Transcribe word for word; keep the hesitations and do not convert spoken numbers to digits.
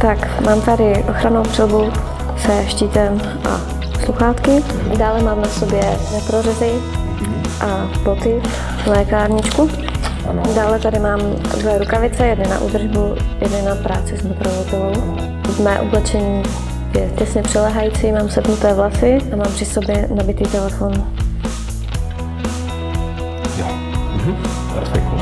Tak, mám tady ochrannou přilbu se štítem a sluchátky. Dále mám na sobě neprořezy a boty, lékárničku. Dále tady mám dvě rukavice, jedny na údržbu, jedny na práci s motorovou. Mé oblečení je těsně přilehající, mám sepnuté vlasy a mám při sobě nabitý telefon. Jo, mhm. Perfekt.